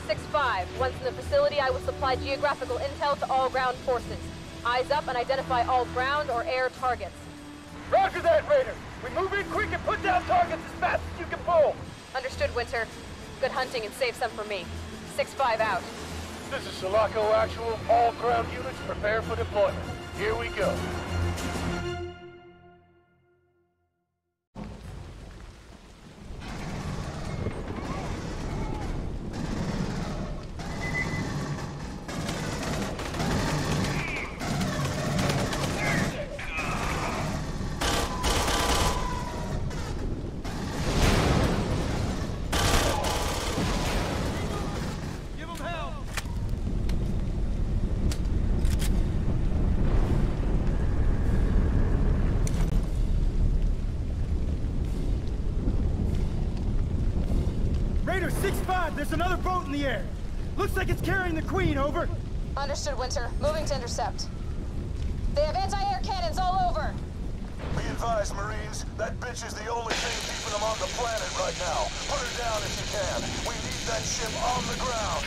6-5. Once in the facility, I will supply geographical intel to all ground forces. Eyes up and identify all ground or air targets. Roger that, Raider! We move in quick and put down targets as fast as you can pull! Understood, Winter. Good hunting and save some for me. 6-5 out. This is Sulaco Actual. All ground units prepare for deployment. Here we go. Raider 6-5, there's another boat in the air. Looks like it's carrying the Queen, over. Understood, Winter. Moving to intercept. They have anti-air cannons all over. Be advised, Marines. That bitch is the only thing keeping them on the planet right now. Put her down if you can. We need that ship on the ground.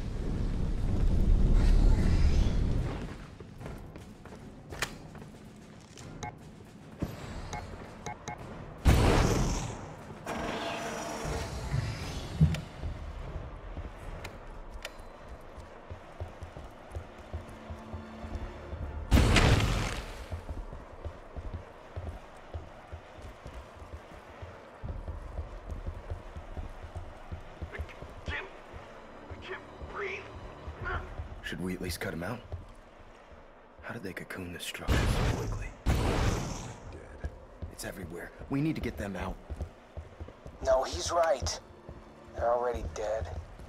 Should we at least cut him out? How did they cocoon this structure so quickly? Dead. It's everywhere. We need to get them out. No, he's right. They're already dead.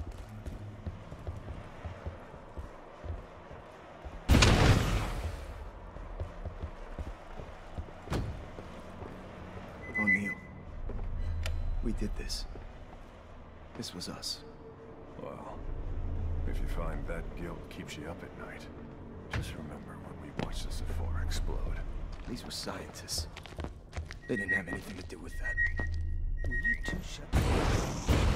O'Neill. We did this. This was us. Well, if you find that guilt keeps you up at night, just remember when we watched the Sephora explode. These were scientists. They didn't have anything to do with that. Will you two shut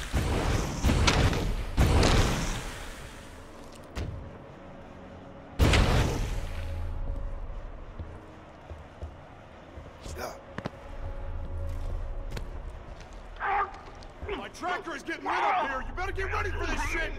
My tracker is getting lit up here! You better get ready for this shit!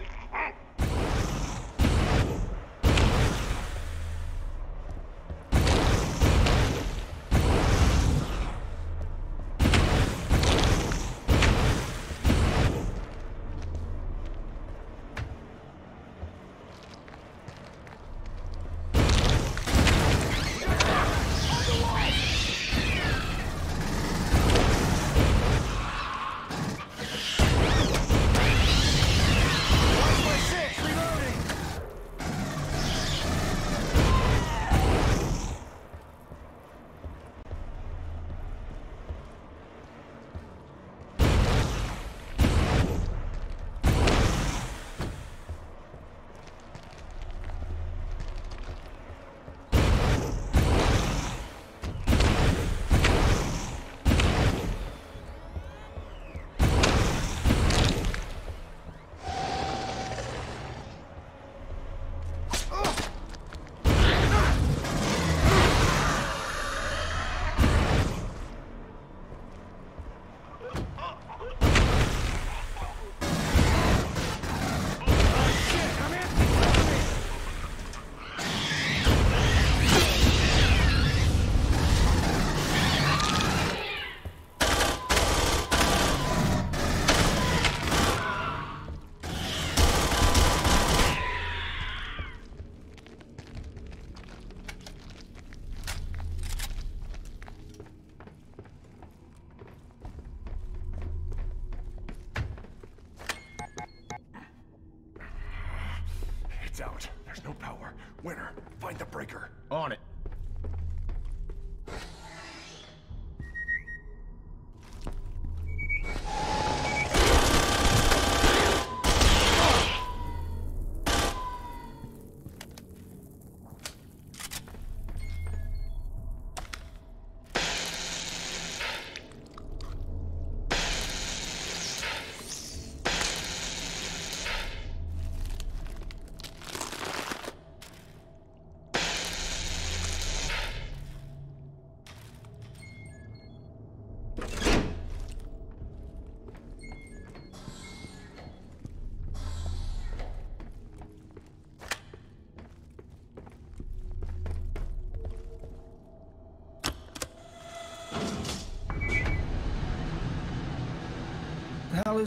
It's out. There's no power. Winter, find the breaker. On it.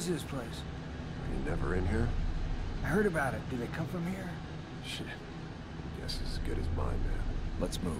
is this place? You never in here? I heard about it. Do they come from here? Shit. Guess as good as mine, man. Let's move.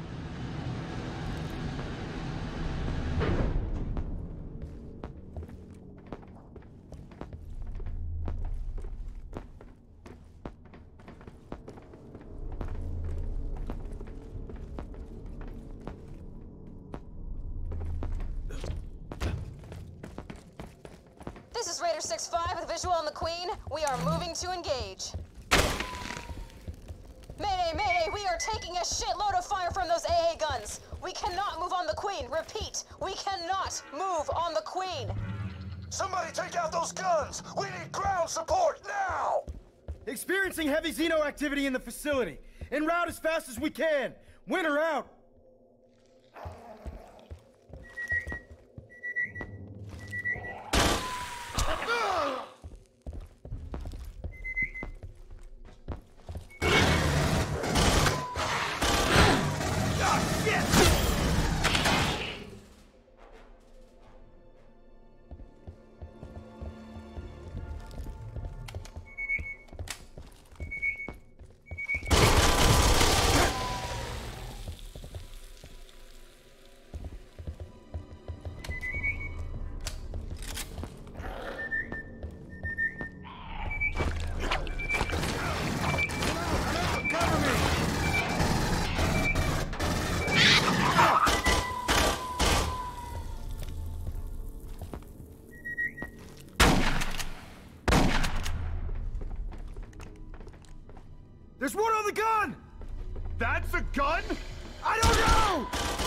This is Raider 6-5 with visual on the Queen. We are moving to engage. Mayday, mayday, we are taking a shitload of fire from those AA guns. We cannot move on the Queen. Repeat, we cannot move on the Queen. Somebody take out those guns! We need ground support now! Experiencing heavy Xeno activity in the facility. En route as fast as we can. Winter out. There's one on the gun! That's a gun? I don't know!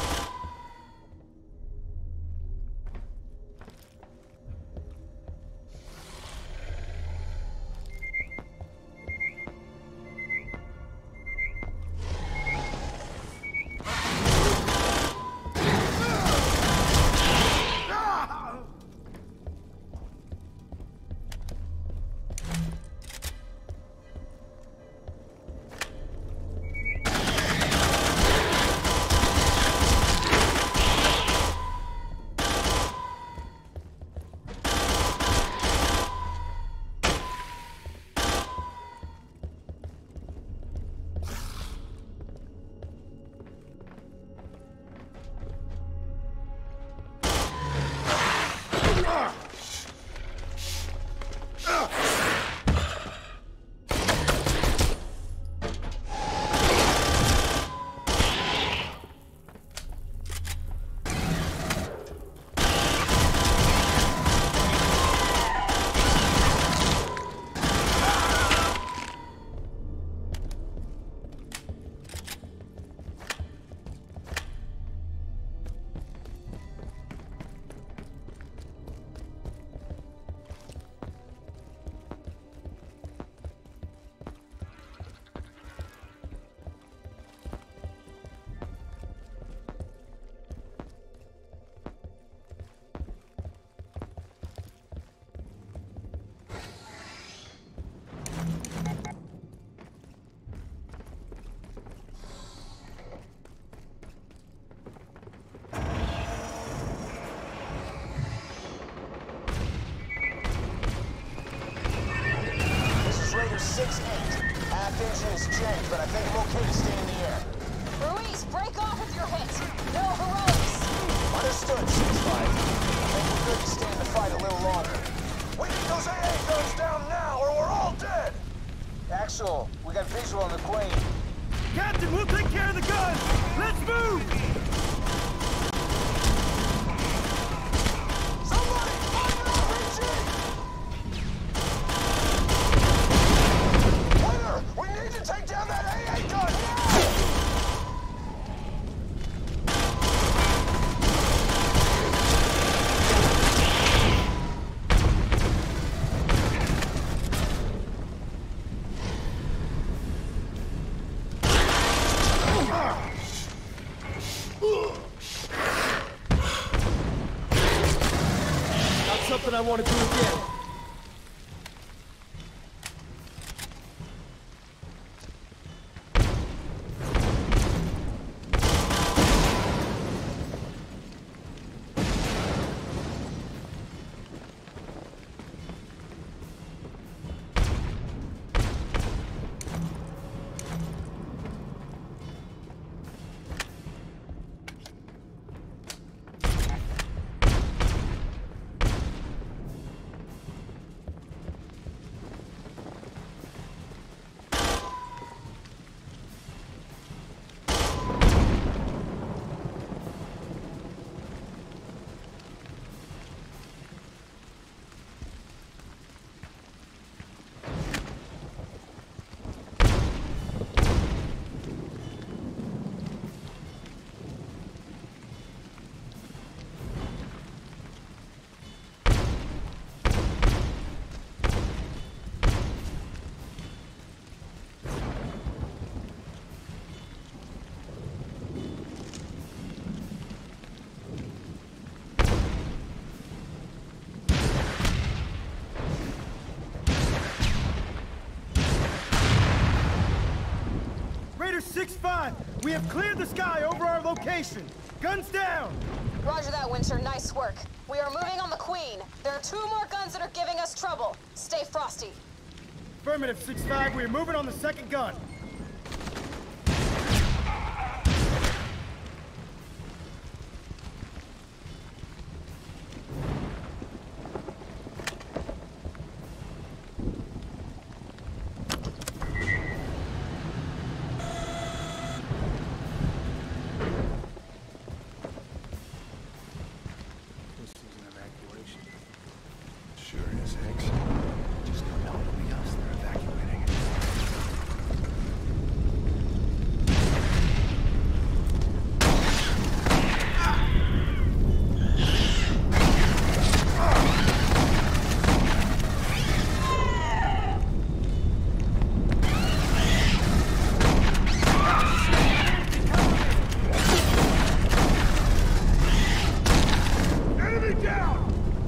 Raider 6-8. Aft engine is jammed, but I think I'm okay to stay in the air. Ruiz, break off if you're hit. No heroics. Understood, 6-5. I think we're good to stay in the fight a little longer. We need those AA guns down now, or we're all dead! Axel, we got visual on the Queen. Captain, we'll take care of the guns! Let's move! Somebody, fire RPG! Winner, we need to take down that AA gun now! Something I want to do again. 6-5, we have cleared the sky over our location. Guns down! Roger that, Winter. Nice work. We are moving on the Queen. There are 2 more guns that are giving us trouble. Stay frosty. Affirmative, 6-5, we are moving on the second gun. Sure as heck. Just don't know it'll be us they're evacuating. Enemy down!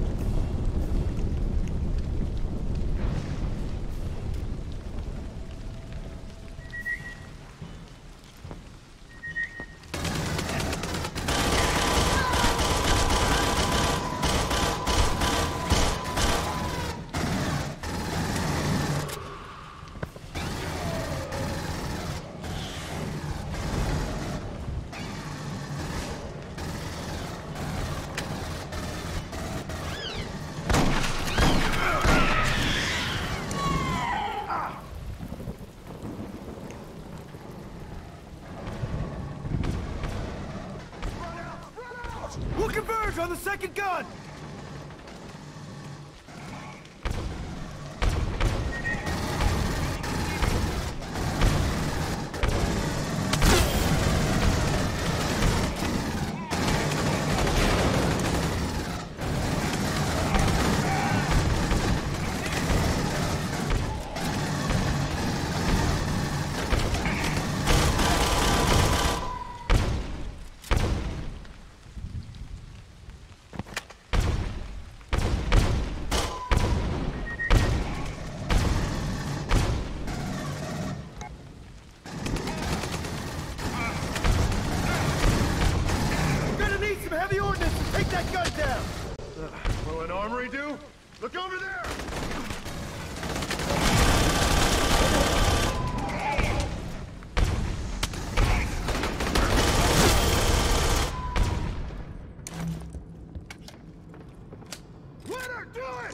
We'll converge on the second gun! Some heavy ordnance to take that gun down! Will an armory do? Look over there! Let her do it!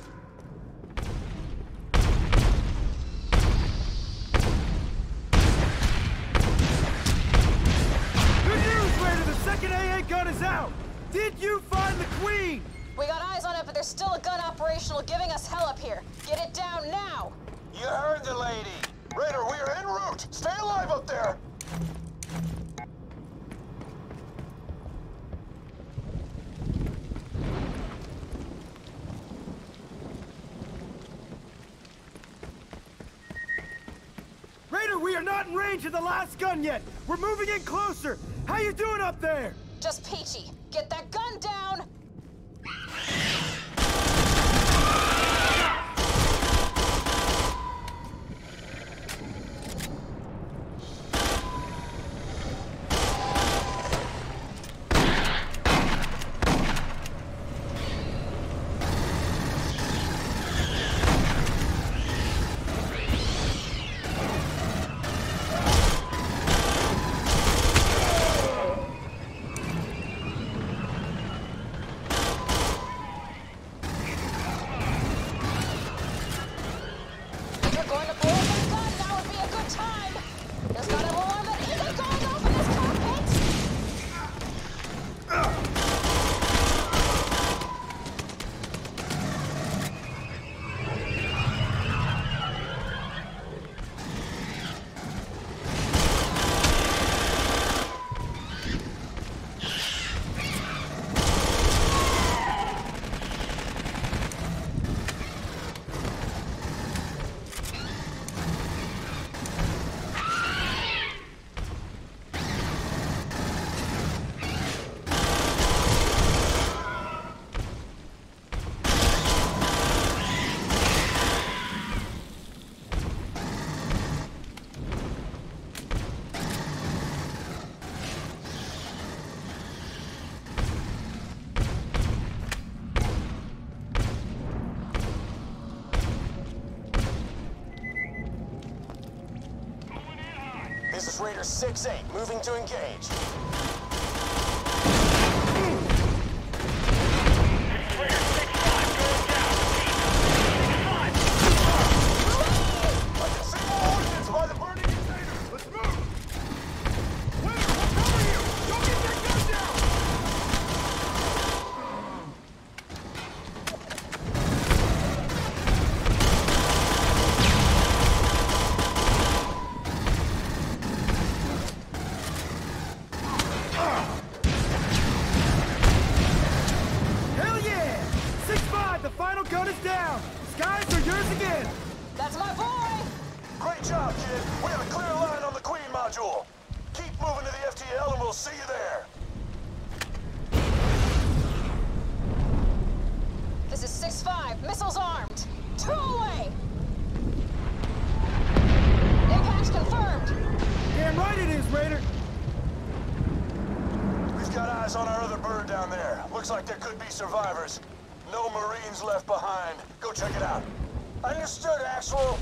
Good news, Raider! The second AA gun is out! Did you find the Queen? We got eyes on it, but there's still a gun operational giving us hell up here. Get it down now! You heard the lady. Raider, we are en route! Stay alive up there! Raider, we are not in range of the last gun yet! We're moving in closer! How you doing up there? Just peachy. Get that gun down! This is Raider 6-8, moving to engage. That's my boy! Great job, kid. We have a clear line on the Queen module. Keep moving to the FTL and we'll see you there. This is 6-5. Missiles armed. 2 away! Impact confirmed. Damn right it is, Raider. We've got eyes on our other bird down there. Looks like there could be survivors. No Marines left behind. Go check it out. Understood, Axel.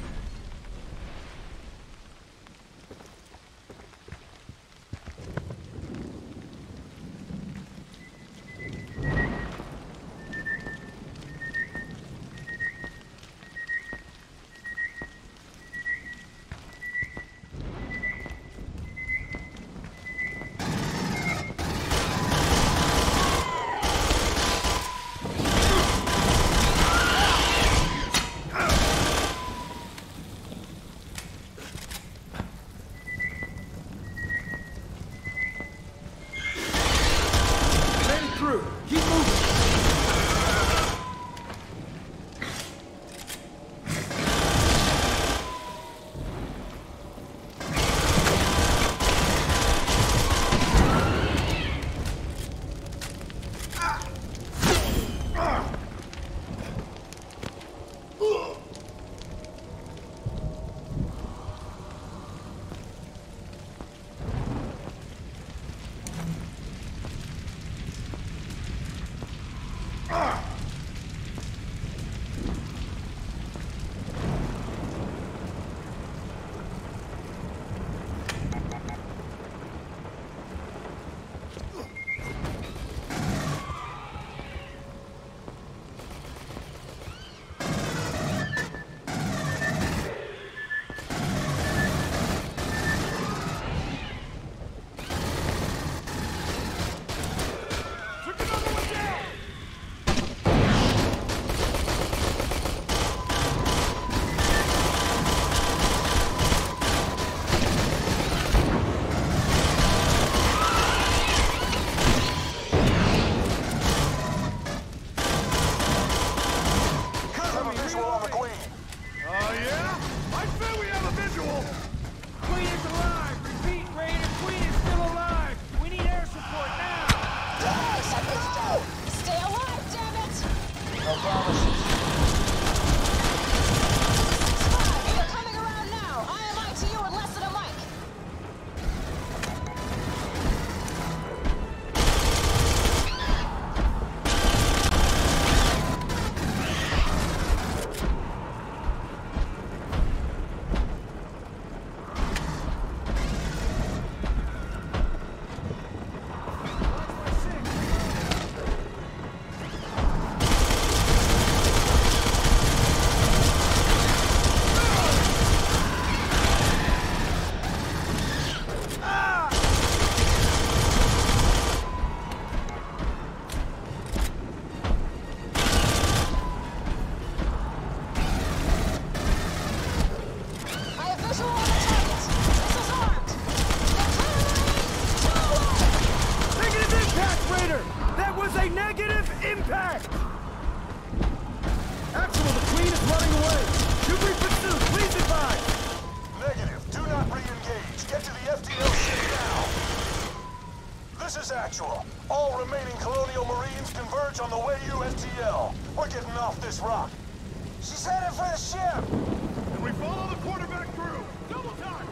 Actual. All remaining Colonial Marines converge on the Wayu FTL. We're getting off this rock. She's headed for the ship! And we follow the quarterback through. Double time!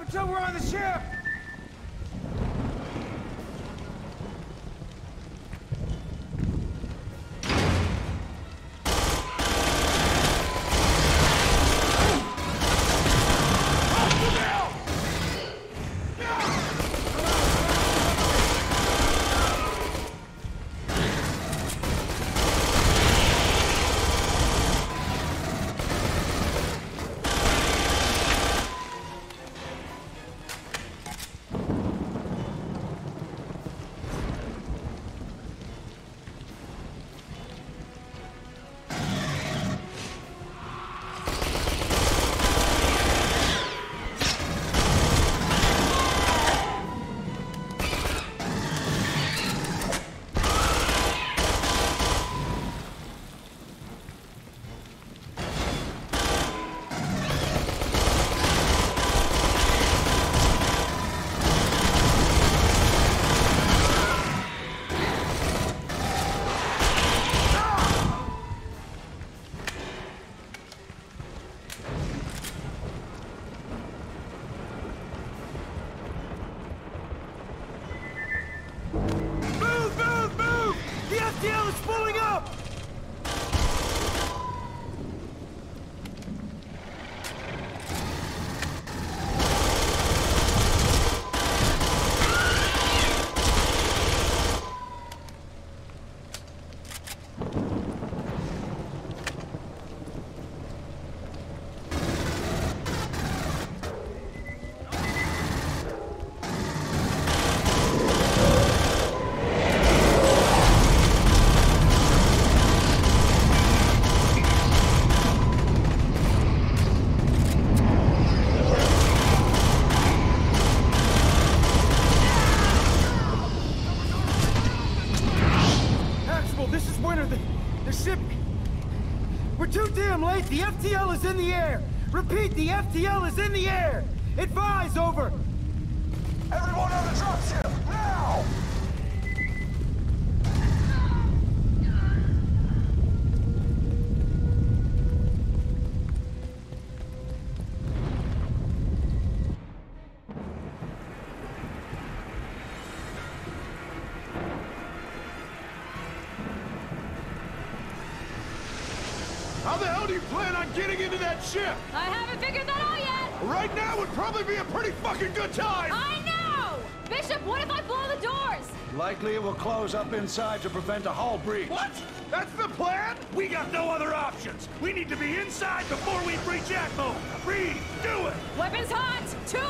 till we're on the ship! FTL is pulling up! This is Winter. The ship... We're too damn late. The FTL is in the air. Repeat, the FTL is in the air. Advise, over. Everyone on the dropship, now! How the hell do you plan on getting into that ship? I haven't figured that out yet! Right now would probably be a pretty fucking good time! I know! Bishop, what if I blow the doors? Likely it will close up inside to prevent a hull breach. What? That's the plan? We got no other options. We need to be inside before we breach Atmo. Reed, do it! Weapons hot! To